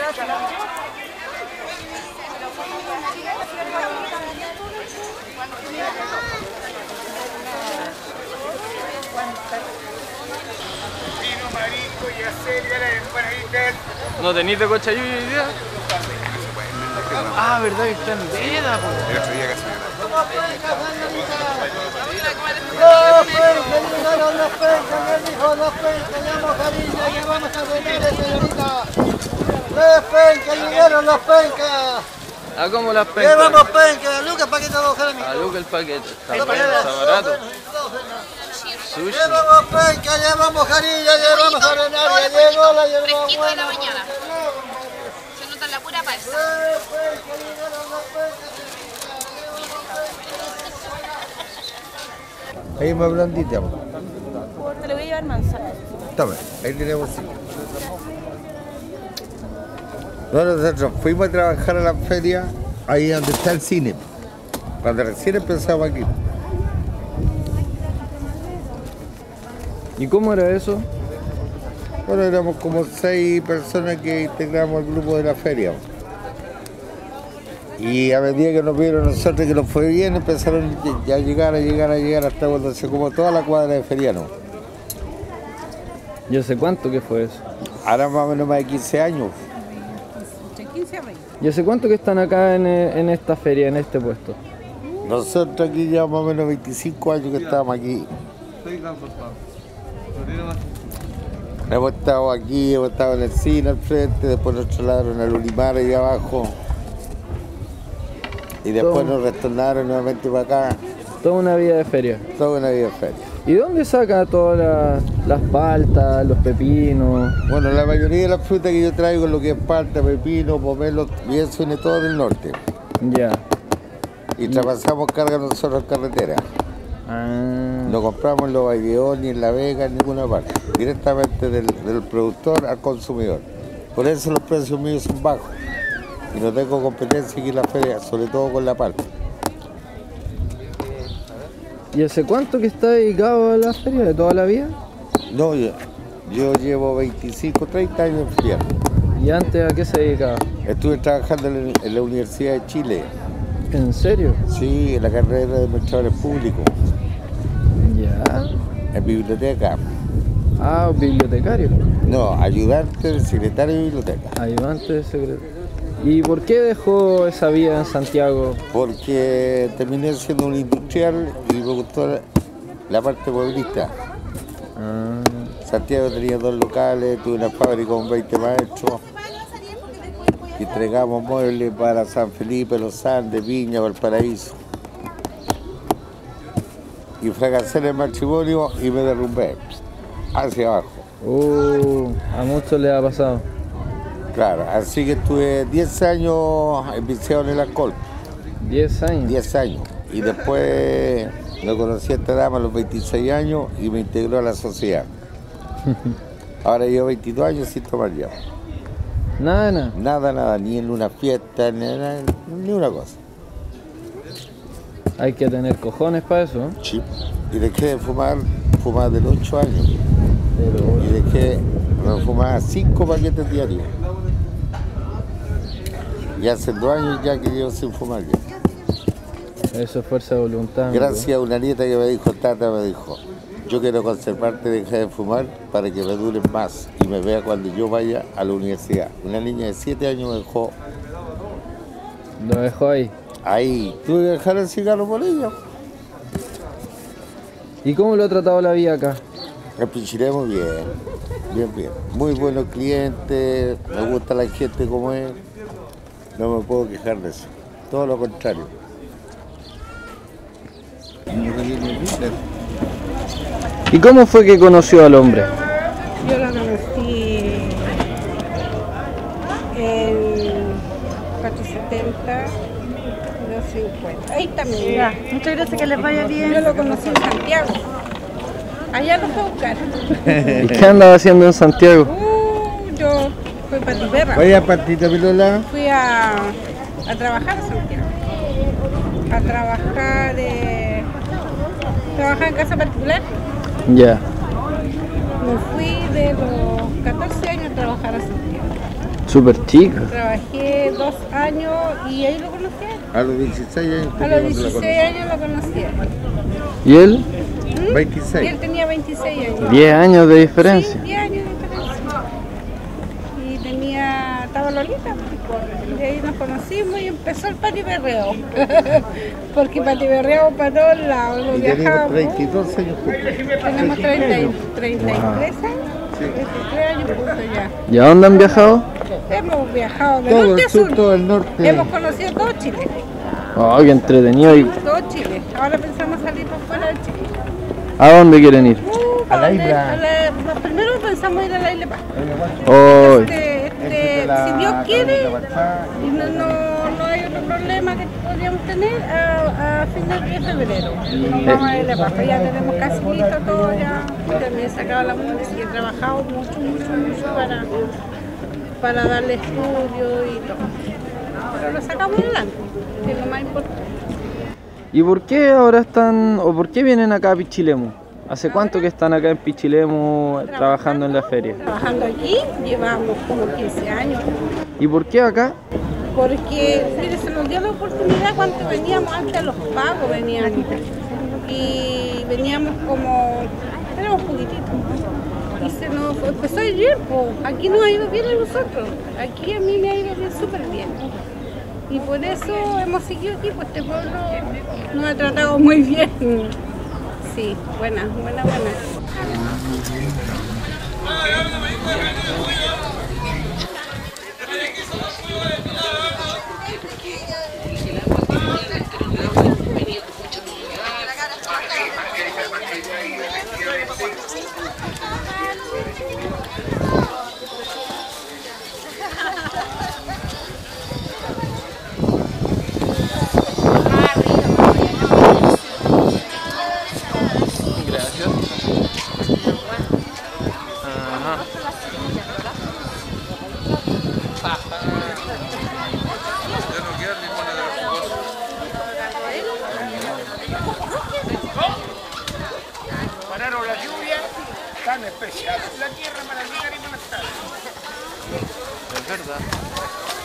Vino, marisco y acelga las empanaditas. ¿No tenís de Cochayuyo hoy día? Ah, verdad que está en veda, po. El otro día casi me Los pencas, hijo, los pencas, llevamos cariño, llevamos a venir, señorita. Los pencas, llegaron los pencas. Ah, ¿cómo las pencas? Llevamos pencas, Lucas, paquete de dos gramos. A Luca el paquete. Está barato. Sushi. Llevamos pencas, llevamos cariño, llevamos arenaria, llegó la hierba Fresquito de la buena. mañana. Se nota la pura palsa. Ahí más blandita. Te le voy a llevar manzana. Toma, ahí tenemos. Bueno, nosotros fuimos a trabajar a la feria, ahí donde está el cine. Cuando recién empezamos aquí. ¿Y cómo era eso? Bueno, éramos como 6 personas que integramos el grupo de la feria. Y a medida que nos vieron nosotros que nos fue bien, empezaron ya a llegar hasta cuando se como toda la cuadra de ferianos. ¿Y hace cuánto que fue eso? Ahora más o menos más de 15 años. ¿Y hace cuánto que están acá en esta feria, en este puesto? Nosotros aquí ya más o menos 25 años que estamos aquí. Hemos estado aquí, hemos estado en el cine al frente, después nos trasladaron al Ulimar ahí abajo. Y después nos retornaron nuevamente para acá. Toda una vida de feria. Toda una vida de feria. ¿Y dónde saca todas las paltas, los pepinos? Bueno, la mayoría de las frutas que yo traigo, lo que es palta, pepino, pomelo, y eso viene todo del norte. Ya. Y traspasamos carga nosotros en carretera. Ah. No compramos en Los Valleón, ni en La Vega, en ninguna parte. Directamente del productor al consumidor. Por eso los precios míos son bajos. Y no tengo competencia aquí en la feria, sobre todo con la palta. ¿Y hace cuánto que está dedicado a la feria? ¿De toda la vida? No, yo llevo 25, 30 años en feria. ¿Y antes a qué se dedicaba? Estuve trabajando en la Universidad de Chile. ¿En serio? Sí, en la carrera de administradores públicos. Ya. En biblioteca. Ah, bibliotecario. No, ayudante del secretario de biblioteca. Ayudante de secretario. ¿Y por qué dejó esa vida en Santiago? Porque terminé siendo un industrial y me gustó la parte pueblista. Ah. Santiago tenía 2 locales, tuve una fábrica con 20 maestros. Entregamos muebles para San Felipe, Los Andes, Viña, Valparaíso. Y fracasé en el matrimonio y me derrumbé hacia abajo. A muchos les ha pasado. Claro, así que estuve 10 años enviciado en el alcohol. 10 años. 10 años. Y después lo conocí a esta dama a los 26 años y me integró a la sociedad. Ahora llevo 22 años sin tomar ya. Nada. Nada, ni en una fiesta, ni una cosa. Hay que tener cojones para eso, ¿no? Sí. Y dejé de fumar de los 8 años. Y dejé de fumar 5 paquetes diarios. Y hace 2 años ya que llevo sin fumar ya. Eso es fuerza de voluntad. Gracias a una nieta que me dijo, Tata, me dijo, yo quiero conservarte, dejar de fumar para que me dure más y me vea cuando yo vaya a la universidad. Una niña de 7 años me dejó. Lo dejó ahí. Ahí, tuve que dejar el cigarro por ella. ¿Y cómo lo ha tratado la vida acá? El Pichiré muy bien. Muy buenos clientes, me gusta la gente como es. No me puedo quejar de eso. Todo lo contrario. ¿Y cómo fue que conoció al hombre? Yo la conocí en 470, 250. Ahí también. Ya, muchas gracias, que les vaya bien. Yo lo conocí en Santiago. Allá lo fue a buscar. ¿Y qué andaba haciendo en Santiago? Yo fui para tu perra. Vaya, Patita Pilola. Fui a trabajar a Santiago. A trabajar en casa particular. Ya. Me fui de los 14 años a trabajar a Santiago. Súper chica. Trabajé 2 años y ahí lo conocí. A los 16 años. A los 16 años lo conocí. ¿Y él? Y 26. él tenía 26 años. 10 años de diferencia. Sí, 10 años de diferencia. Y estaba Lolita. Y ahí nos conocimos y empezó el patiperreo. Porque patiperreamos para todos lados. Y tenemos Viajábamos. 32 años juntos. Tenemos 33 años. 33 años juntos ya. ¿Y a dónde han viajado? Hemos viajado de Todo norte el a sur. sur, todo el norte. Hemos conocido todo Chile. Oh, qué entretenido. ¿Y Todo Chile. Ahora pensamos salir por fuera de Chile. a dónde quieren ir? A la isla. Primero pensamos ir a la isla Paz. Oh, Si Dios quiere y no hay otro problema que podríamos tener, a finales de febrero nos vamos a la isla Paz. Ya tenemos casi listo todo, ya también sacado la música y he trabajado mucho para darle estudio y todo. Pero lo sacamos adelante, que es lo más importante. ¿y por qué ahora están, o por qué vienen acá a Pichilemu? ¿Hace cuánto que están acá en Pichilemu trabajando en la feria? Trabajando aquí llevamos como 15 años. ¿Y por qué acá? Porque mire, se nos dio la oportunidad cuando veníamos antes a los pagos, veníamos. Y veníamos como, éramos poquititos. Y se nos empezó a ir bien, pues. Aquí nos ha ido bien a nosotros. Aquí a mí me ha ido bien, súper bien. Y por eso hemos seguido aquí, pues este pueblo nos ha tratado muy bien. Sí, buena. Pararon la lluvia tan especial. La tierra para llegar y para estar. Es verdad.